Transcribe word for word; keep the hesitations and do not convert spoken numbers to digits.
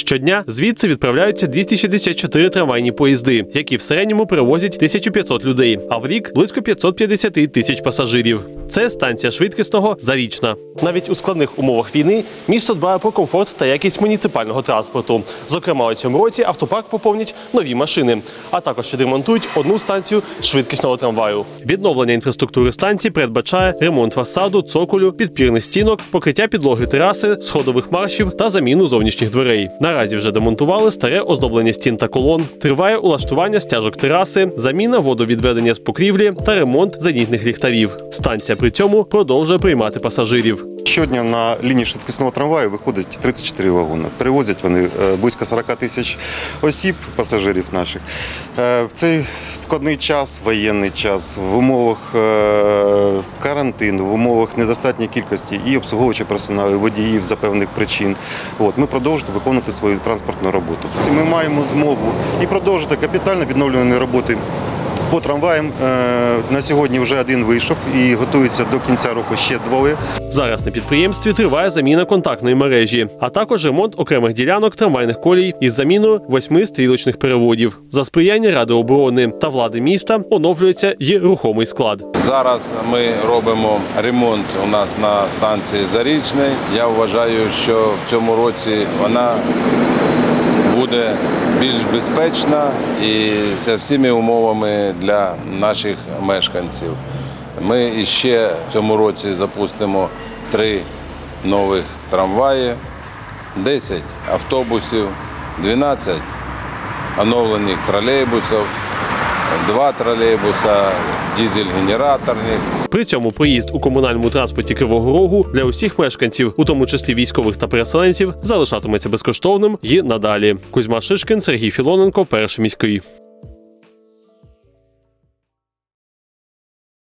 Щодня звідси відправляються двісті шістдесят чотири трамвайні поїзди, які в середньому перевозять тисячу п'ятсот людей, а в рік – близько п'ятсот п'ятдесят тисяч пасажирів. Це станція швидкісного «Зарічна». Навіть у складних умовах війни місто дбає про комфорт та якість муніципального транспорту. Зокрема, у цьому році автопарк поповнять нові машини, а також відремонтують одну станцію швидкісного трамваю. Відновлення інфраструктури станції передбачає ремонт фасаду, цоколю, підпірних стінок, покриття підлоги тераси, сходових маршів та заміну зовнішніх дверей. Наразі вже демонтували старе оздоблення стін та колон. Триває улаштування стяжок тераси, заміна водовідведення з покрівлі та ремонт зенітних ліхтарів. Станція при цьому продовжує приймати пасажирів. Щодня на лінії швидкісного трамваю виходить тридцять чотири вагони. Перевозять вони близько сорок тисяч осіб, пасажирів наших. В цей складний час, воєнний час, в умовах карантину, в умовах недостатньої кількості і обслуговуючого персоналу, і водіїв за певних причин. От, ми продовжуємо виконувати свою транспортну роботу. Ми маємо змогу і продовжити капітально відновлювані роботи по трамваям. На сьогодні вже один вийшов і готується до кінця року ще двоє. Зараз на підприємстві триває заміна контактної мережі, а також ремонт окремих ділянок трамвайних колій із заміною восьми стрілочних переводів. За сприяння Ради оборони та влади міста оновлюється й рухомий склад. Зараз ми робимо ремонт у нас на станції Зарічний. Я вважаю, що в цьому році вона буде більш безпечна і з всіми умовами для наших мешканців. Ми ще в цьому році запустимо три нових трамваї, десять автобусів, дванадцять оновлених тролейбусів, два тролейбуса дизель-генераторних. При цьому проїзд у комунальному транспорті Кривого Рогу для усіх мешканців, у тому числі військових та переселенців, залишатиметься безкоштовним і надалі. Кузьма Шишкін, Сергій Філоненко, Перший міський.